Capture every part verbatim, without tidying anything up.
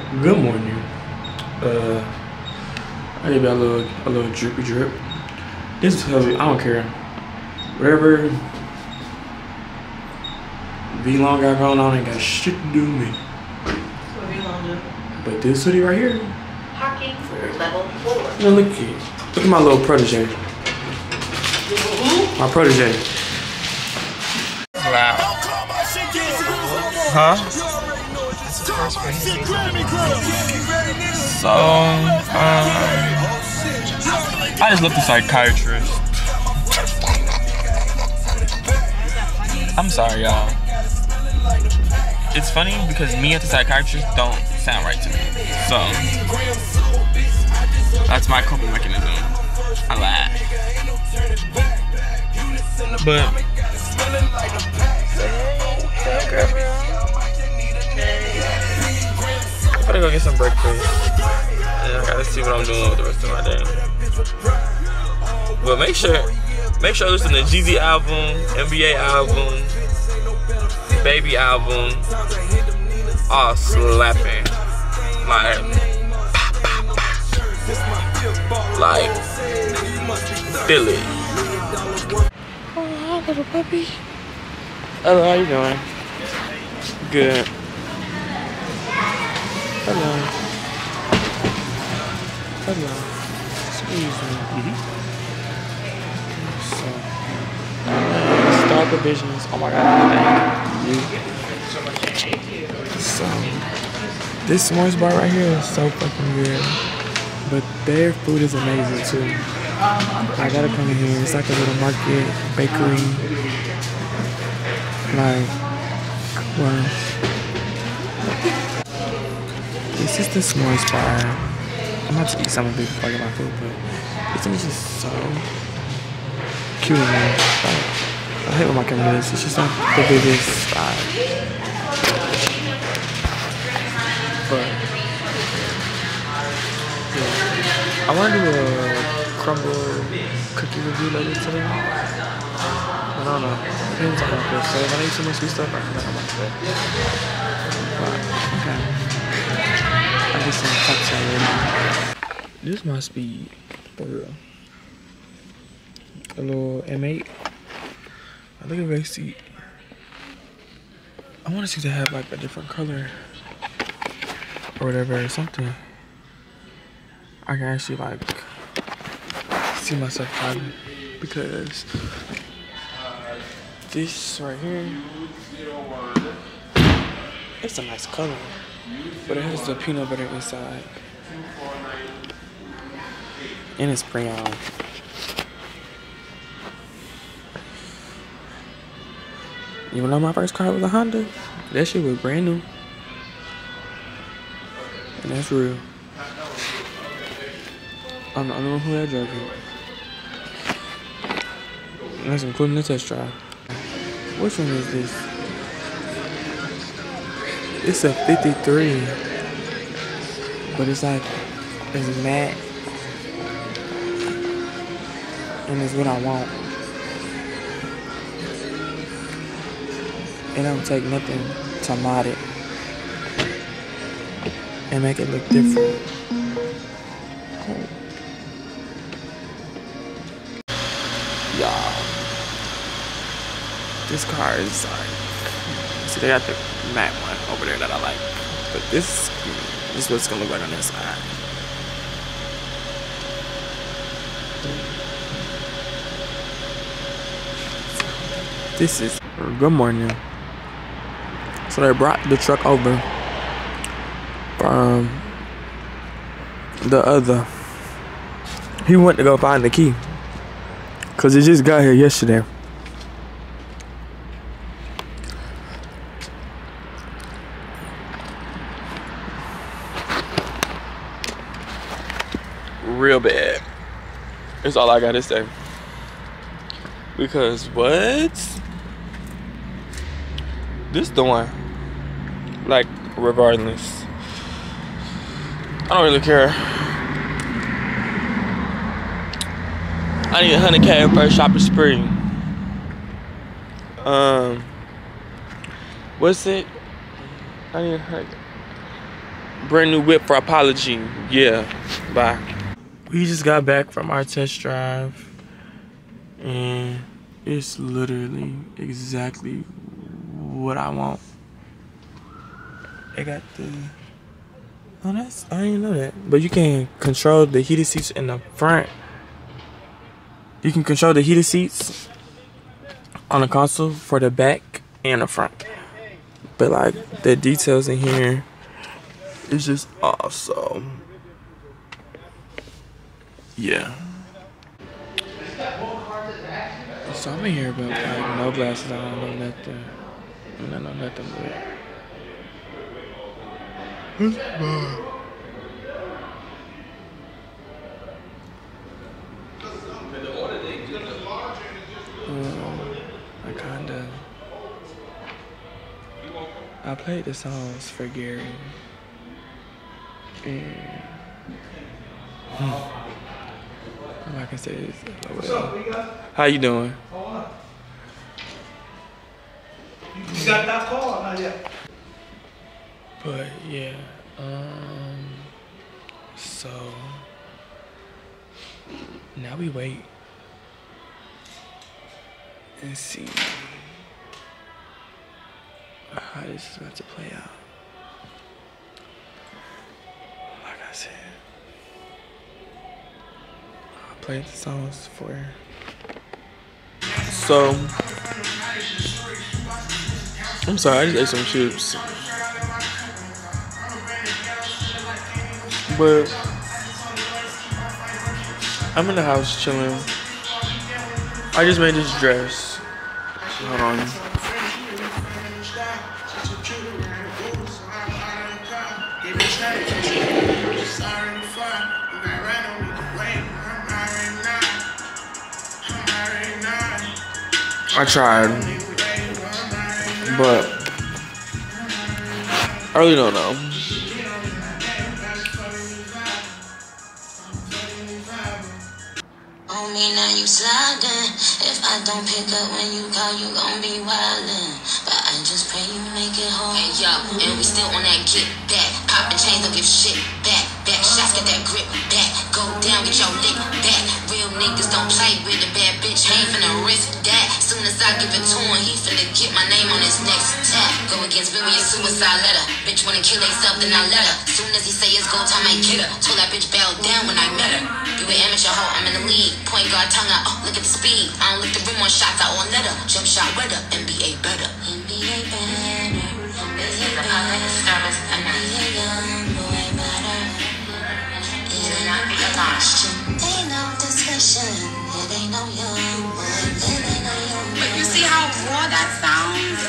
Good morning. Uh, I give you a little, a little drippy drip. This is heavy. I don't care. Whatever V Long got going on ain't got shit to do with me. What V Long do? But this hoodie right here. Parking level four. Now look at, look at my little protege. My protege. Loud. Huh? So, um, I just left the psychiatrist. I'm sorry, y'all. It's funny because me and the psychiatrist don't sound right to me. So, that's my coping mechanism. I laugh. But, I'm gonna go get some breakfast. And I gotta see what I'm doing with the rest of my day. But make sure, make sure to listen to Jeezy album, N B A album, Baby album, all slapping. Like, like, feel it. Oh, hi, little puppy. Hello, how you doing? Good. Hello. Hello. Excuse me. Mm-hmm. So, Star Provisions. Oh my God. Thank you. So, this s'mores bar right here is so fucking good. But their food is amazing too. I gotta come in here. It's like a little market, bakery. Like, well. This is the s'mores bar. I'm about to eat some of it before I get my food, but this thing is just so cute, man. Like, I hate when my camera is. It's just not the biggest vibe. But, yeah. I want to do a crumble cookie review later today. I don't know. Depends on how I feel. So if I eat too much sweet stuff, I feel like I'm about to bed. But, okay. I get some cocktail. This my speed, for real. A little M eight. I look at the seat. I want to see if they have like a different color or whatever or something. I can actually like see myself driving because this right here, it's a nice color. But it has the peanut butter inside. And it's pre-owned. Even though my first car was a Honda, that shit was brand new. And that's real. I'm the only one who had drove it. And that's including the test drive. Which one is this? It's a fifty-three, but it's like, it's matte, and it's what I want. It don't take nothing to mod it and make it look different. Y'all, this car is like, see they got the matte one over there that I like, but this, this is what it's gonna look like on this side. This is good morning. So they brought the truck over from the other. He went to go find the key because he just got here yesterday. Real bad. That's all I gotta say. Because what? This the one. Like, regardless. I don't really care. I need a hundred K for a shopping spree. Um, what's it? I need a hundred. Brand new whip for apology. Yeah. Bye. We just got back from our test drive. And it's literally exactly what I want. It got the... Oh, that's... I didn't know that. But you can control the heated seats in the front. You can control the heated seats on the console for the back and the front. But like the details in here is just awesome. Yeah. So I'm in here, but like no glasses on, no nothing. No, no nothing but. I kinda I played the songs for Gary and hmm, all I can say is well, how you doing? You got that call? Not yet. But yeah, um so now we wait and see how this is about to play out. Like I said, I played the songs for her. So, I'm sorry, I just ate some chips. But I'm in the house chilling. I just made this dress. Hold on. I tried, but I really don't know. On me now you sliding. If I don't pick up when you call, you gon' be wildin'. But I just pray you make it home. Hey yo, and we still on that get back. Poppin' chains, don't give shit back. Back shots, get that grip back. Go down, get your lick back. Real niggas don't play with a bad bitch. Ain't finna risk that. Soon as I give it to him, he finna get my name on his next tap. Go against Billy, a suicide letter. Bitch wanna kill herself, then I let her. Soon as he say it's go time, I get her. Told that bitch bow down when I met her. You an amateur hoe, I'm in the league. Point guard tongue out, oh, look at the speed. I don't look the rim on shots, I all letter. Jump shot weather, N B A better. N B A better. This is the public service announcement. Young boy better. Do not be alarmed. Ain't no discussion. It ain't no young boy. It ain't no young boy. But you see how raw that sounds?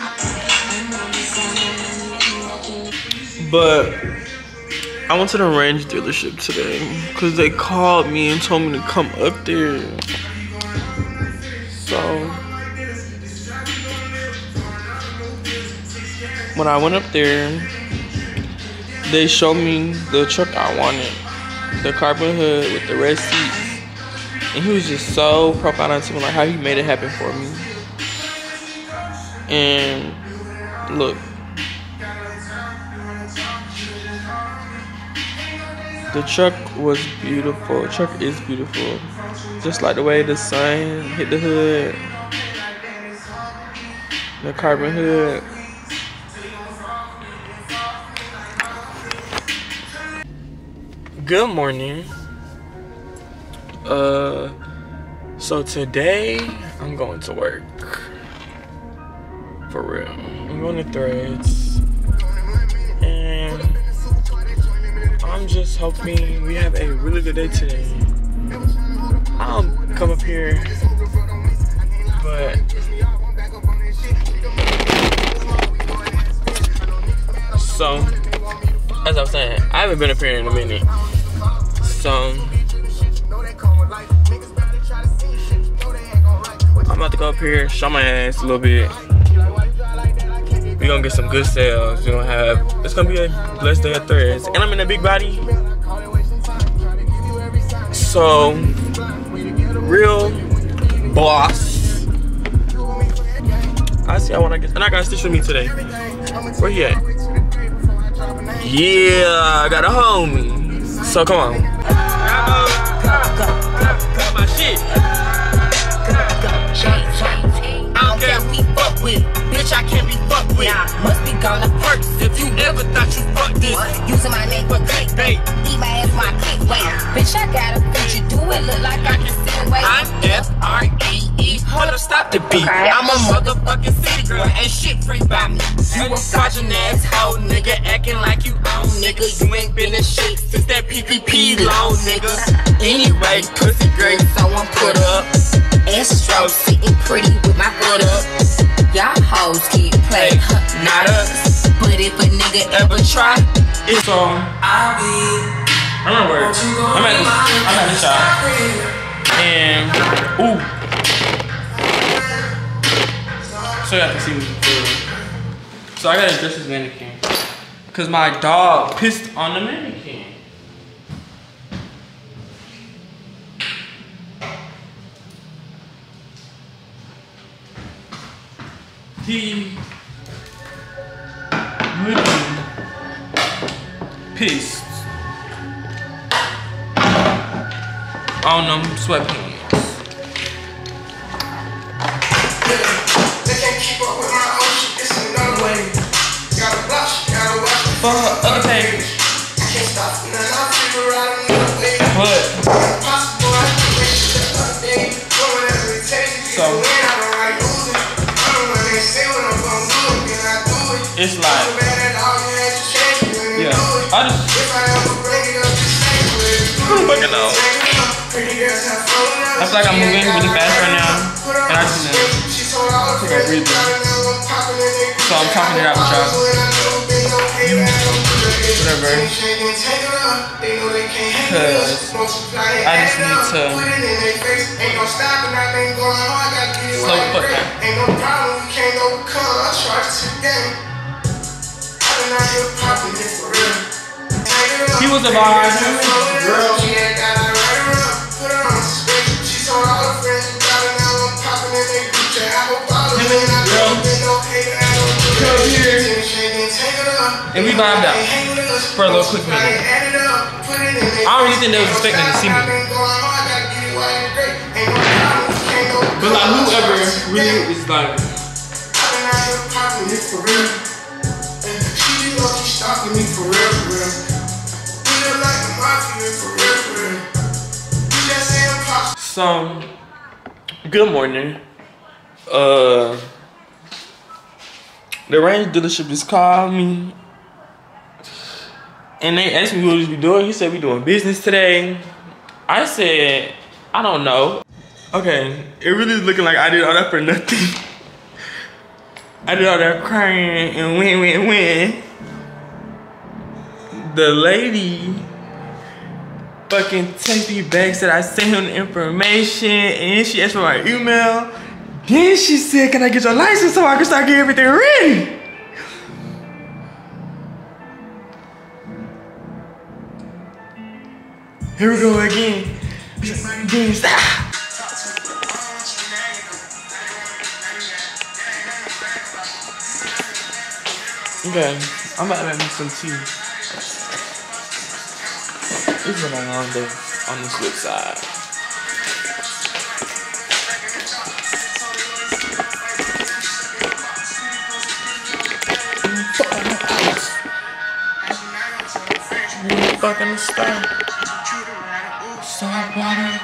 But I went to the Range dealership today because they called me and told me to come up there. So when I went up there, they showed me the truck I wanted, the carbon hood with the red seats, and he was just so profound onto me, like how he made it happen for me. And look. The truck was beautiful. The truck is beautiful. Just like the way the sun hit the hood. The carbon hood. Good morning. Uh, so today I'm going to work. For real. I'm going to Threads. And I'm just hoping we have a really good day today. I'll come up here, but so as I was saying, I haven't been up here in a minute. So I'm about to go up here, show my ass a little bit. We're gonna get some good sales. We're gonna have, it's gonna be a blessed day at Threads. And I'm in a big body. So, real boss. I see I wanna get, and I got a stitch with me today. Where he at? Yeah, I got a homie. So come on. My shit. I don't care who he fuck with. Bitch, I can't be fucked with. Must be gonna hurt if you ever thought you fucked this. Using my name for clickbait. Eat my ass my clickbait. Bitch, I got a feature. Do it look like I can sit away. I'm F R E E. Hold up, stop the beat. I'm a motherfucking city girl. Ain't shit free by me. You a fraudulent ass hoe, nigga. Acting like you own, nigga. You ain't been in shit since that P P P loan, nigga. Anyway, pussy great, someone put up. Astro sitting pretty with my foot up. Y'all hoes keep playing, not us. But if a nigga ever try, It's so I'll be. I remember I'm at this I'm at the shop and ooh. So y'all can see me. So I gotta address this mannequin. Cause my dog pissed on the mannequin. He literally pissed on them sweatpants. They can't keep up with my own shit, it's another way. Gotta blush, gotta watch the For her other page. I can't stop, and then I'll figure out another way. But Impossible, I can make shit up one day. Do whatever it takes to So, get the win, I don't like losing. I don't know when they say what I'm gonna do it, then I do it. it's like, I'm bad at all, you had to change it when you yeah, do it. I just If I ever break it up, just say it with it. I'm fucking out. Pretty girls have fun with us. I feel like I'm moving really fast right now, and I just need to She told all her take a friends breather. about it, now I'm popping and they So I'm talking it out with y'all. Whatever. Cause I just need to slow the fuck down. Ain't no problem, we can't overcome. I charge to the game. I've been out here popping it for real. He was a vibe. Girl. She had got her right around, put her on suspension. She told all her friends about it, now I'm popping and they do check. I hope all of them, I don't been no hater, I don't do Come here. it. And we vibed out for a little quick minute. I don't really think they was expecting to see me. But like whoever really is like, so good morning. Uh the Range dealership just called me and they asked me what we be doing. He said we doing business today. I said, I don't know. Okay, it really is looking like I did all that for nothing. I did all that crying and win, win, win. The lady fucking text me back, said I sent him the information, and then she asked for my email. Then she said, can I get your license so I can start getting everything ready? Here we go again. Again, stop. Okay, I'm about to make me some tea. It's been a long day on the flip side. Fucking stop. Stop water.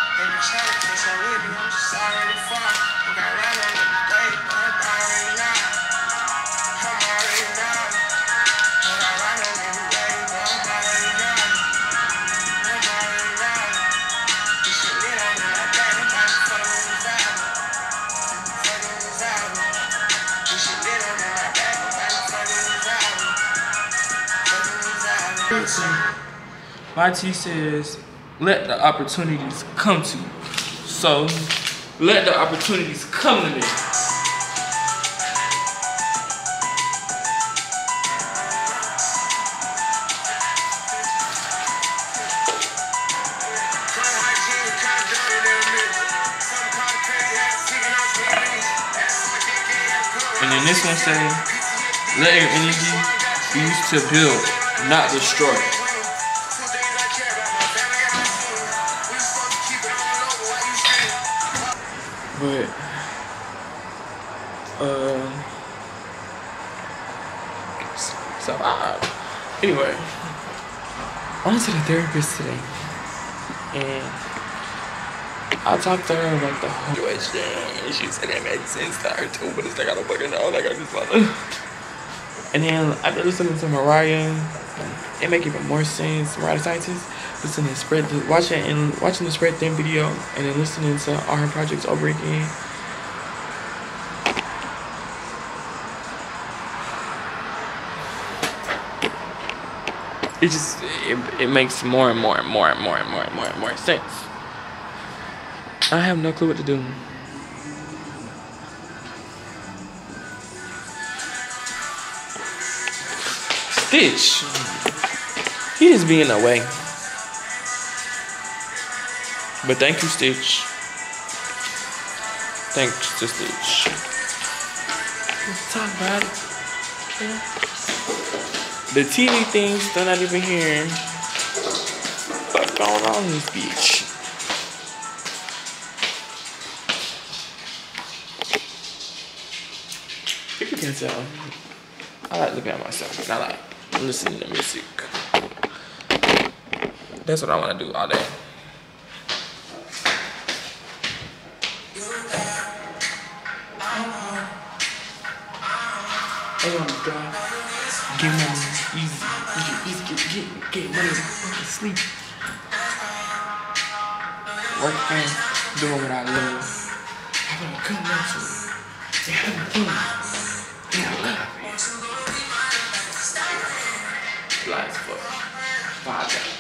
My T says, let the opportunities come to you. So, let the opportunities come to me. And then this one says, let your energy be used to build not destroy it. But, uh, so, uh, anyway, I went to the therapist today, and I talked to her about the whole situation, and she said it made sense to her too, but it's like I don't fucking know, like I just wanna. And then after listening to Mariah, it make even more sense. Mariah Scientist, listening to spread, the, watching and watching the Spread Thin video, and then listening to all her projects over again. It just it, it makes more and more and more and more and more and more and more sense. I have no clue what to do. Stitch, he just be in the way. But thank you, Stitch. Thanks to Stitch. Let's talk about it. Yeah. The T V thing's still not even here. What's going on in this beach? If you can tell, I like looking at myself and I like listening to music. That's what I want to do all day. I want to drive. Get money easy. Get easy. Get, get, get money. Fucking sleep. Working. Doing what I love. Having a good mental. And having fun. And I love it. Fly as fuck. Five dollars.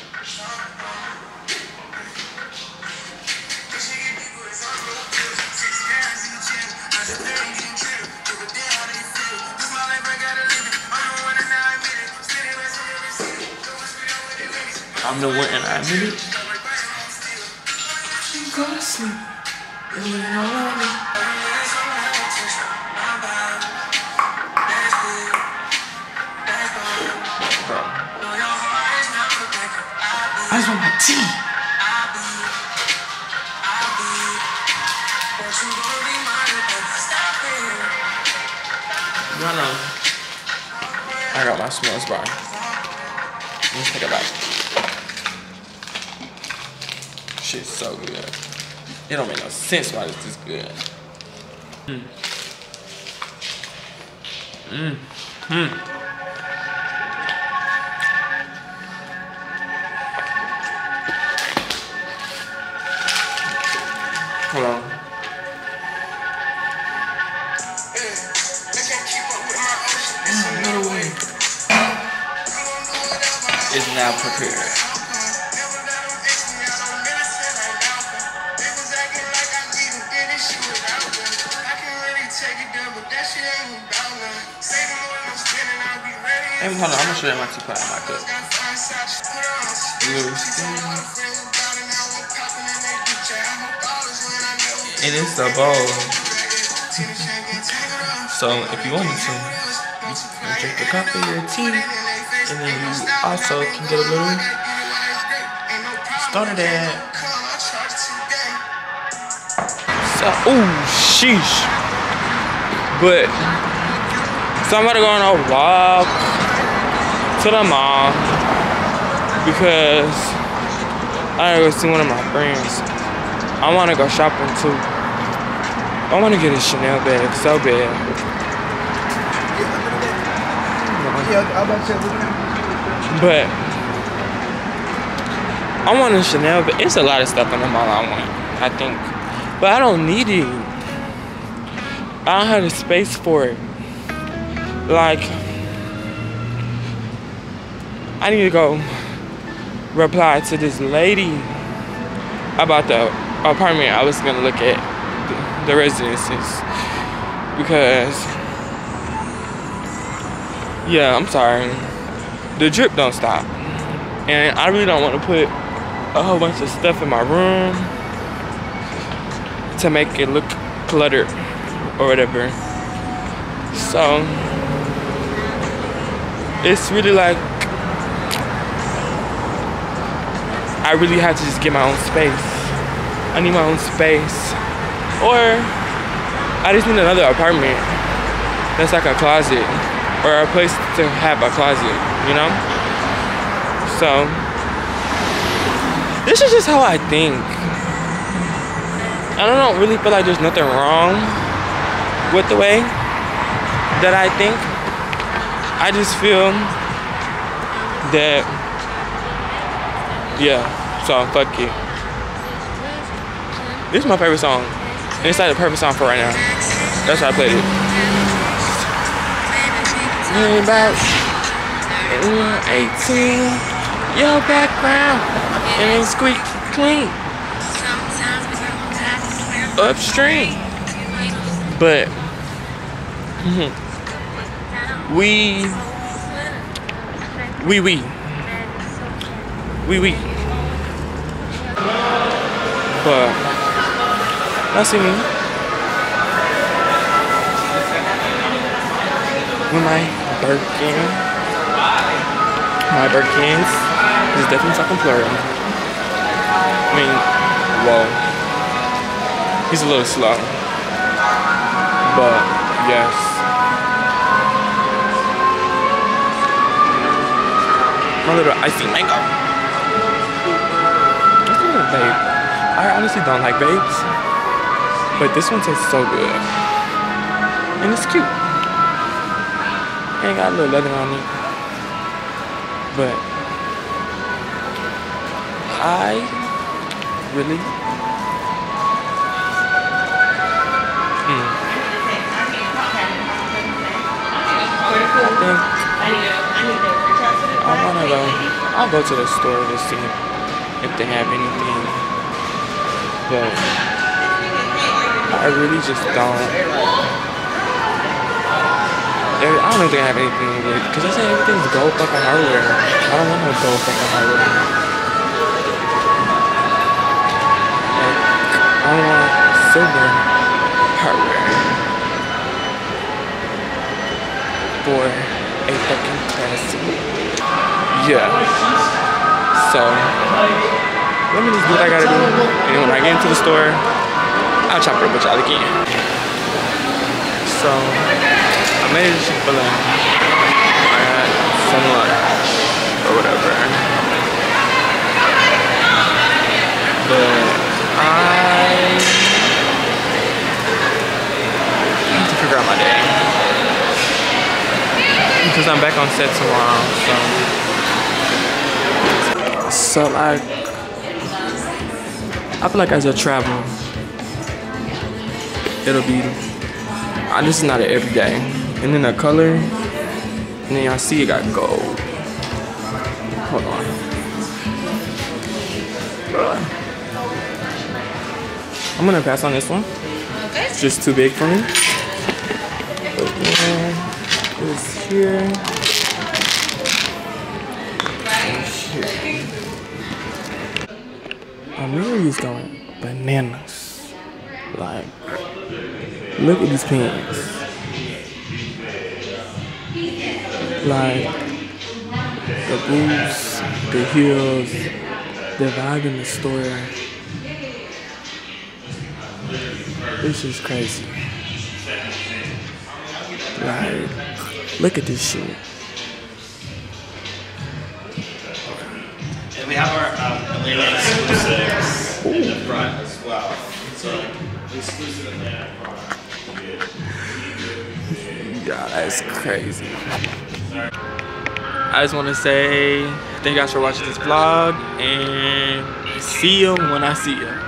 I'm the one and I admit it. You go to sleep. You know me. Bro. I just want my tea. Y'all know I got my s'mores bar. Let's take a bite. Shit's so good. It don't make no sense why it's this good. Mm. Mm. Mm. Hold on. Mm, another way. Is now prepared. Hey, hold on, I'm gonna show you my teapot and my cup. And it's a bowl. So if you wanted to, you can drink the coffee or tea, and then you also can get a little started at. So, ooh, sheesh. But so I'm about to go on a walk to the mall because I gotta go see one of my friends. I wanna go shopping too. I wanna get a Chanel bag so bad. But I want a Chanel bag. It's a lot of stuff in the mall I want, I think. But I don't need it. I don't have the space for it. Like, I need to go reply to this lady about the apartment I was gonna look at, the, the residences, because, yeah, I'm sorry, the drip don't stop, and I really don't want to put a whole bunch of stuff in my room to make it look cluttered or whatever. So it's really like I really have to just get my own space. I need my own space. Or I just need another apartment that's like a closet or a place to have a closet, you know? So this is just how I think. I don't really feel like there's nothing wrong with the way that I think. I just feel that, yeah, so fuck it. This is my favorite song. And it's like the perfect song for right now. That's why I played it. Hey, about eighteen, your background, and it's squeak clean. Upstream. But, we, we, we, we, we. But, that's me. With my Birkin. My Birkins. This is definitely talking plural. I mean, whoa. He's a little slow. But, yes. My little icy mango. That's a little babe. I honestly don't like babes. But this one tastes so good. And it's cute. Ain't got a little leather on it. But I really mm, I think I wanna go I'll go to the store to see if they have anything. But I really just don't. I don't know if they have anything with, because I say everything's gold fucking hardware. I don't want no gold fucking hardware. Like, I want silver hardware for a fucking classic. Yeah. So, let me just do what I gotta do. And when I get into the store, I'll chop it up with y'all again. So, I made it Chick-fil-A. I had some lunch or whatever. But I need to figure out my day. Because I'm back on set tomorrow, so. So like, I feel like as I travel, it'll be, uh, this is not an everyday. And then the color, and then y'all see it got gold. Hold on. I'm gonna pass on this one. It's just too big for me. But yeah, it's here. And here. Amiri is going bananas. Like, look at these pants. Like, the boots, the heels, the vibe in the store. It's just crazy. Like, look at this shit. And we have our um, Atlanta exclusives in the front as well. So, exclusive in there. Yeah, that's crazy. I just want to say thank you guys for watching this vlog, and see you when I see you.